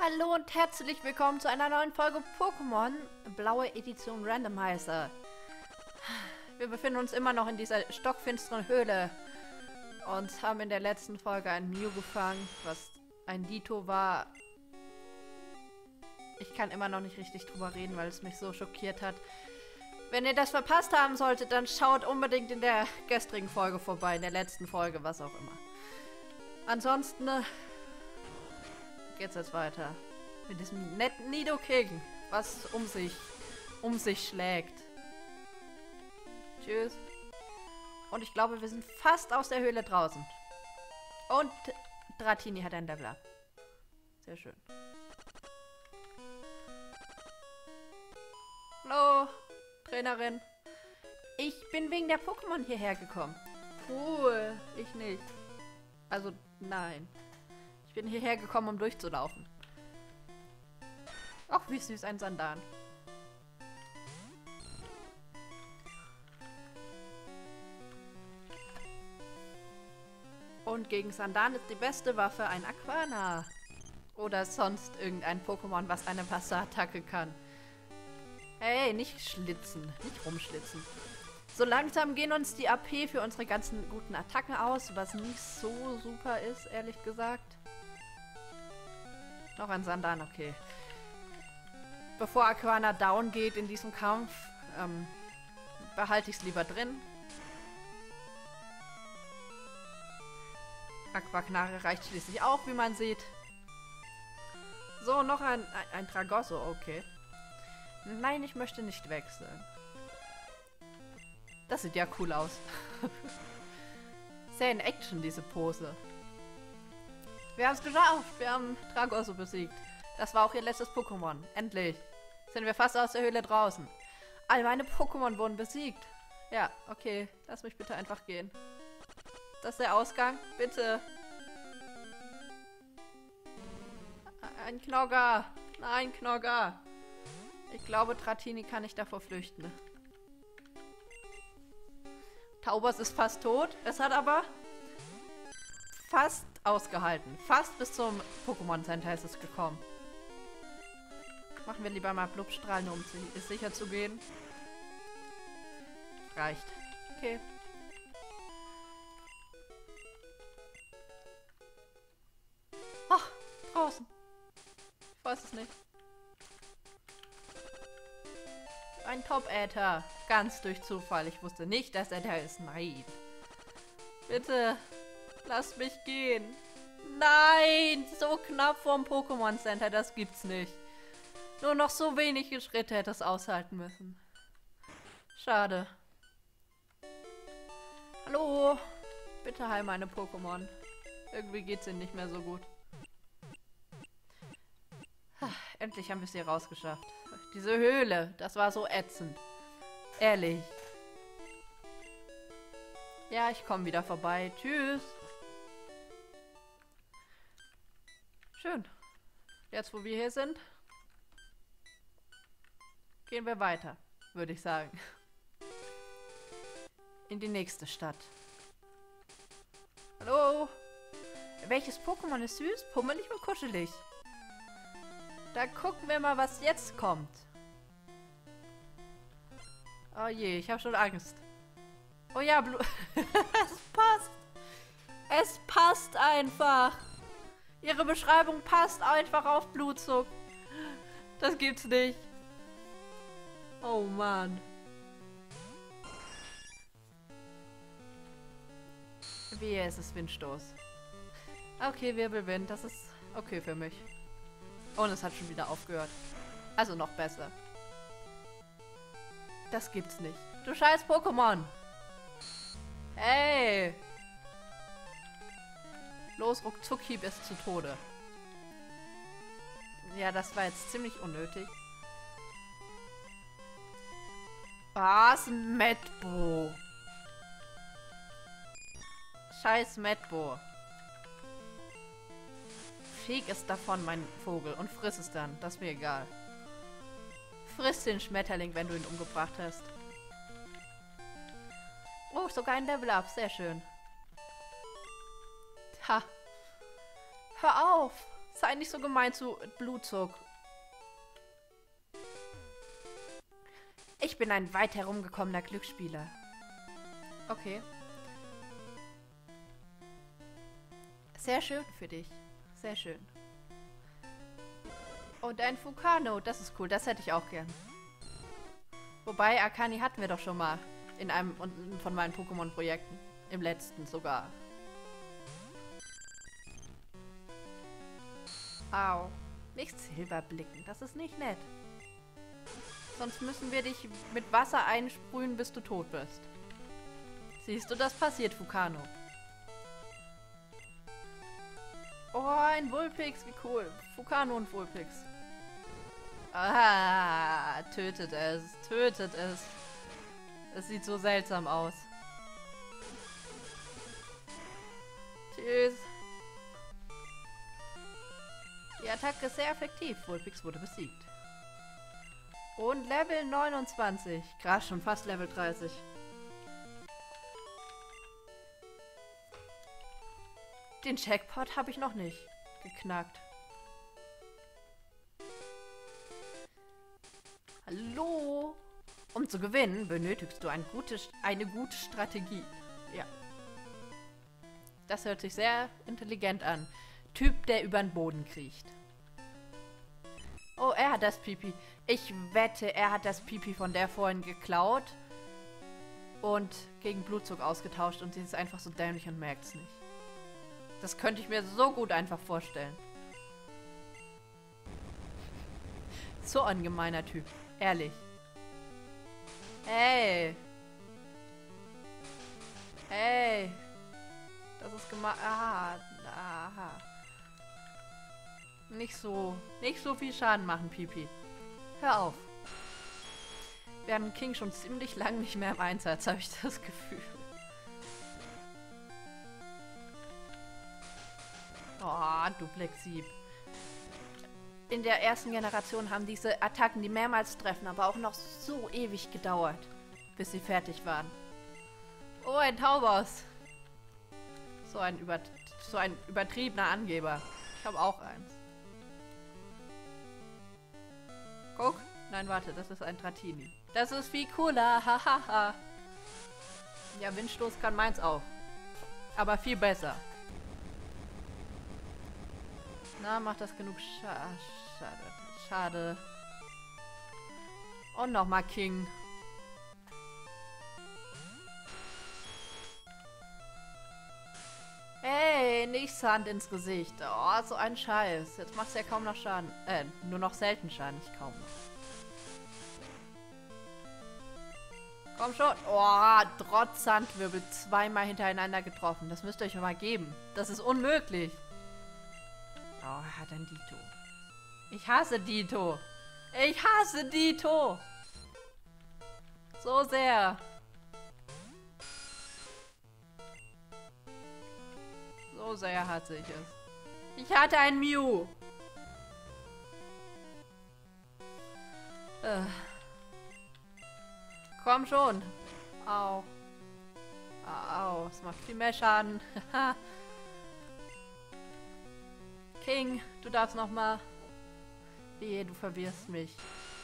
Hallo und herzlich willkommen zu einer neuen Folge Pokémon Blaue Edition Randomizer. Wir befinden uns immer noch in dieser stockfinsteren Höhle und haben in der letzten Folge ein Mew gefangen, was ein Dito war. Ich kann immer noch nicht richtig drüber reden, weil es mich so schockiert hat. Wenn ihr das verpasst haben solltet, dann schaut unbedingt in der gestrigen Folge vorbei, in der letzten Folge, was auch immer. Ansonsten geht's jetzt weiter. Mit diesem netten Nidoking, was um sich schlägt. Tschüss. Und ich glaube, wir sind fast aus der Höhle draußen. Und Dratini hat ein Level Up. Sehr schön. Hallo, Trainerin. Ich bin wegen der Pokémon hierher gekommen. Cool, ich nicht. Also, nein. Ich bin hierher gekommen, um durchzulaufen. Ach, wie süß, ein Sandan. Und gegen Sandan ist die beste Waffe ein Aquana. Oder sonst irgendein Pokémon, was eine Wasserattacke kann. Hey, nicht schlitzen. Nicht rumschlitzen. So langsam gehen uns die AP für unsere ganzen guten Attacken aus, was nicht so super ist, ehrlich gesagt. Noch ein Sandan, okay. Bevor Aquana down geht in diesem Kampf, behalte ich es lieber drin. Aquaknarre reicht schließlich auch, wie man sieht. So, noch ein Tragosso, okay. Nein, ich möchte nicht wechseln. Das sieht ja cool aus. Sehr in Action, diese Pose. Wir haben es geschafft. Wir haben Tragosso besiegt. Das war auch ihr letztes Pokémon. Endlich. Sind wir fast aus der Höhle draußen. All meine Pokémon wurden besiegt. Ja, okay. Lass mich bitte einfach gehen. Das ist der Ausgang. Bitte. Ein Knogger. Nein, Knogger. Ich glaube, Dratini kann nicht davor flüchten. Taubos ist fast tot. Es hat aber fast ausgehalten. Fast bis zum Pokémon Center ist es gekommen. Machen wir lieber mal Blubstrahlen, um sicher zu gehen. Reicht. Okay. Ach, draußen. Ich weiß es nicht. Ein Top-Äther. Ganz durch Zufall. Ich wusste nicht, dass er da ist. Nein. Bitte. Lass mich gehen. Nein! So knapp vorm Pokémon Center. Das gibt's nicht. Nur noch so wenige Schritte hätte es aushalten müssen. Schade. Hallo? Bitte heil meine Pokémon. Irgendwie geht's ihnen nicht mehr so gut. Endlich haben wir es hier rausgeschafft. Diese Höhle, das war so ätzend. Ehrlich. Ja, ich komme wieder vorbei. Tschüss. Schön. Jetzt, wo wir hier sind, gehen wir weiter, würde ich sagen. In die nächste Stadt. Hallo? Welches Pokémon ist süß, pummelig und kuschelig? Da gucken wir mal, was jetzt kommt. Oh je, ich habe schon Angst. Oh ja, es passt. Es passt einfach. Ihre Beschreibung passt einfach auf Blutzug. Das gibt's nicht. Oh Mann. Wehe, es ist Windstoß. Okay, Wirbelwind, das ist okay für mich. Und es hat schon wieder aufgehört. Also noch besser. Das gibt's nicht. Du scheiß Pokémon. Hey. Los, Ruckzuck-Hieb ist zu Tode. Ja, das war jetzt ziemlich unnötig. Was? Medbo. Scheiß Medbo. Feg es davon, mein Vogel, und friss es dann. Das ist mir egal. Friss den Schmetterling, wenn du ihn umgebracht hast. Oh, sogar ein Level Up. Sehr schön. Ha. Hör auf. Sei nicht so gemein zu Blutzug. Ich bin ein weit herumgekommener Glücksspieler. Okay. Sehr schön für dich. Sehr schön. Und ein Fukano, das ist cool. Das hätte ich auch gern. Wobei, Akani hatten wir doch schon mal in einem von meinen Pokémon-Projekten. Im letzten sogar. Au. Nicht Silberblicken, das ist nicht nett. Sonst müssen wir dich mit Wasser einsprühen, bis du tot bist. Siehst du, das passiert, Fukano. Oh, ein Vulpix, wie cool. Fukano und Vulpix. Ah, tötet es, tötet es. Es sieht so seltsam aus. Tschüss. Die Attacke ist sehr effektiv. Vulpix wurde besiegt. Und Level 29. Krass, schon fast Level 30. Den Checkpot habe ich noch nicht geknackt. Hallo? Um zu gewinnen, benötigst du eine gute Strategie. Ja. Das hört sich sehr intelligent an. Typ, der über den Boden kriecht. Oh, er hat das Pipi. Ich wette, er hat das Pipi von der vorhin geklaut und gegen Blutzug ausgetauscht und sie ist einfach so dämlich und merkt es nicht. Das könnte ich mir so gut einfach vorstellen. So ein gemeiner Typ. Ehrlich. Hey. Hey. Das ist gemein. Aha. Aha. Nicht so viel Schaden machen, Pipi. Hör auf. Wir haben King schon ziemlich lang nicht mehr im Einsatz, habe ich das Gefühl. Oh, Duplexsieb. In der ersten Generation haben diese Attacken, die mehrmals treffen, aber auch noch so ewig gedauert, bis sie fertig waren. Oh, ein Tauboss. So ein übertriebener Angeber. Ich habe auch eins. Guck. Nein, warte, das ist ein Dratini. Das ist viel cooler. Hahaha. Ja, Windstoß kann meins auch. Aber viel besser. Na, macht das genug Schade. Schade. Und nochmal King. Hey, nicht Sand ins Gesicht. Oh, so ein Scheiß. Jetzt macht's ja kaum noch Schaden. Nur noch selten Schaden, nicht kaum noch. Komm schon. Oh, trotz Sandwirbel zweimal hintereinander getroffen. Das müsst ihr euch mal geben. Das ist unmöglich. Oh, er hat ein Dito. Ich hasse Dito. Ich hasse Dito. So sehr. So sehr hasse ich es. Ich hatte ein Mew. Komm schon. Au. Au, es macht viel mehr Schaden. King, du darfst noch mal. Wehe, du verwirrst mich.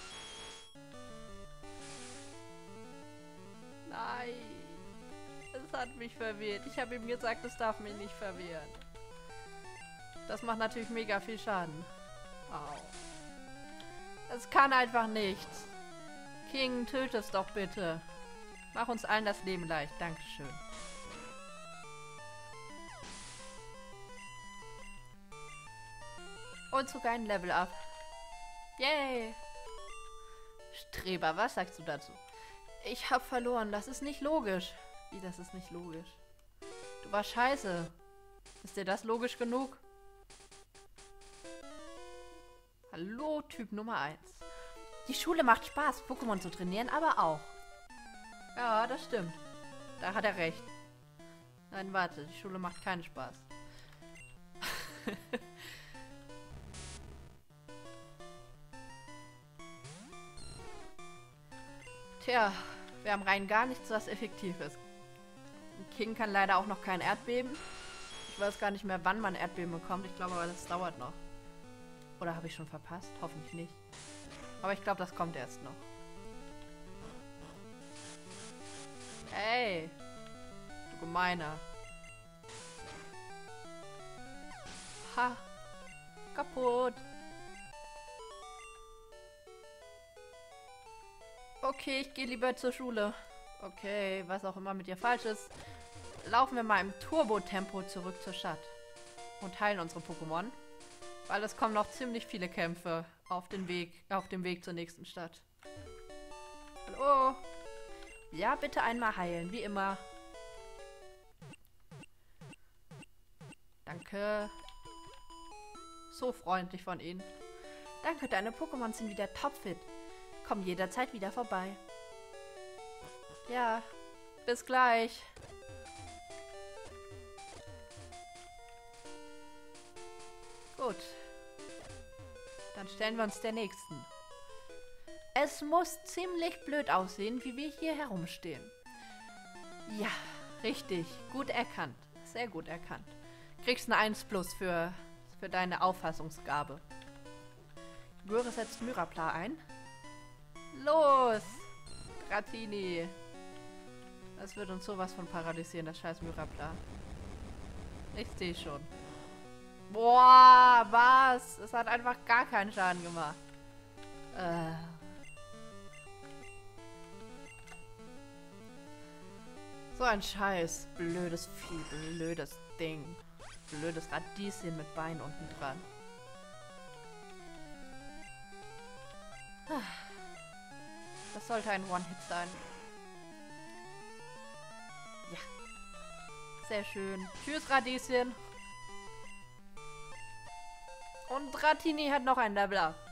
Nein. Es hat mich verwirrt. Ich habe ihm gesagt, es darf mich nicht verwirren. Das macht natürlich mega viel Schaden. Au. Es kann einfach nichts. King, töte es doch bitte. Mach uns allen das Leben leicht. Dankeschön. Und sogar ein Level-Up. Yay! Streber, was sagst du dazu? Ich hab verloren. Das ist nicht logisch. Wie, das ist nicht logisch? Du warst scheiße. Ist dir das logisch genug? Hallo, Typ Nummer 1. Die Schule macht Spaß, Pokémon zu trainieren, aber auch. Ja, das stimmt. Da hat er recht. Nein, warte, die Schule macht keinen Spaß. Tja, wir haben rein gar nichts, was effektiv ist. King kann leider auch noch kein Erdbeben. Ich weiß gar nicht mehr, wann man Erdbeben bekommt. Ich glaube aber, das dauert noch. Oder habe ich schon verpasst? Hoffentlich nicht. Aber ich glaube, das kommt erst noch. Ey, du Gemeiner. Ha, kaputt. Okay, ich gehe lieber zur Schule. Okay, was auch immer mit dir falsch ist. Laufen wir mal im Turbo-Tempo zurück zur Stadt. Und heilen unsere Pokémon. Weil es kommen noch ziemlich viele Kämpfe auf dem Weg zur nächsten Stadt. Hallo? Ja, bitte einmal heilen, wie immer. Danke. So freundlich von Ihnen. Danke, deine Pokémon sind wieder topfit. Komm jederzeit wieder vorbei. Ja, bis gleich. Gut. Dann stellen wir uns der nächsten. Es muss ziemlich blöd aussehen, wie wir hier herumstehen. Ja, richtig. Gut erkannt. Sehr gut erkannt. Kriegst eine 1+ für deine Auffassungsgabe. Göre setzt Myrapla ein. Los! Dratini. Das wird uns sowas von paralysieren, das scheiß Myrapla. Ich sehe schon. Boah, was? Es hat einfach gar keinen Schaden gemacht. So ein scheiß blödes Vieh, blödes Ding. Blödes Radieschen mit Beinen unten dran. Das sollte ein One-Hit sein. Ja. Sehr schön. Tschüss, Radieschen. Und Dratini hat noch ein Level up.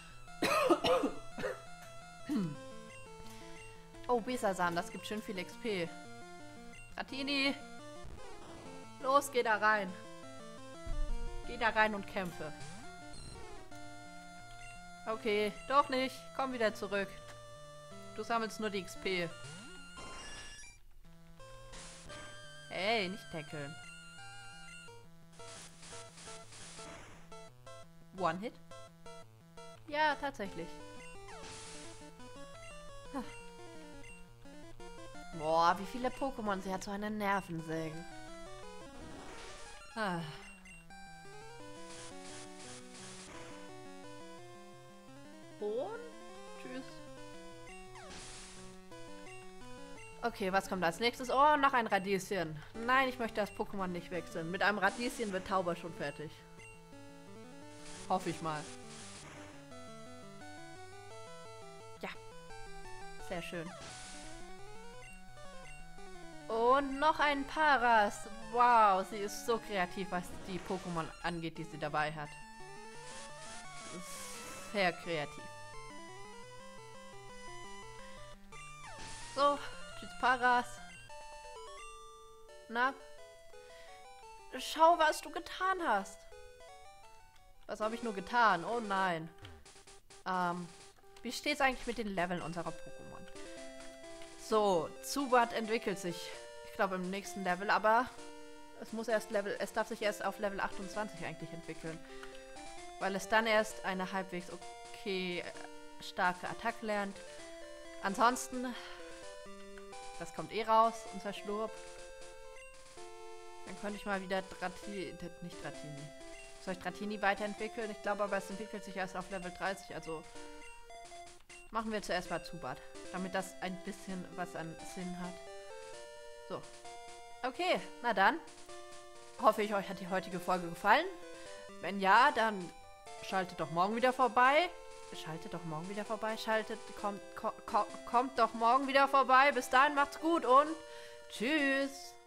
Oh, Bisasam, das gibt schön viel XP. Dratini. Los, geh da rein. Geh da rein und kämpfe. Okay, doch nicht. Komm wieder zurück. Du sammelst nur die XP. Hey, nicht tackeln. One-Hit? Ja, tatsächlich. Huh. Boah, wie viele Pokémon sie hat, so eine Nervensäge. Ah. Und tschüss. Okay, was kommt als nächstes? Oh, noch ein Radieschen. Nein, ich möchte das Pokémon nicht wechseln. Mit einem Radieschen wird Tauber schon fertig. Hoffe ich mal. Ja. Sehr schön. Und noch ein Paras. Wow, sie ist so kreativ, was die Pokémon angeht, die sie dabei hat. Sehr kreativ. So, tschüss Paras. Na? Schau, was du getan hast. Was habe ich nur getan? Oh nein. Wie steht es eigentlich mit den Leveln unserer Pokémon? So, Zubat entwickelt sich. Ich glaube im nächsten Level, aber es darf sich erst auf Level 28 eigentlich entwickeln. Weil es dann erst eine halbwegs okay starke Attacke lernt. Ansonsten, das kommt eh raus, unser Schlurp. Dann könnte ich mal wieder nicht Dratini. Soll ich Dratini weiterentwickeln? Ich glaube aber, es entwickelt sich erst auf Level 30, also machen wir zuerst mal Zubat, damit das ein bisschen was an Sinn hat. So. Okay, na dann. Hoffe ich, euch hat die heutige Folge gefallen. Wenn ja, dann schaltet doch morgen wieder vorbei. Kommt doch morgen wieder vorbei. Bis dahin macht's gut und tschüss.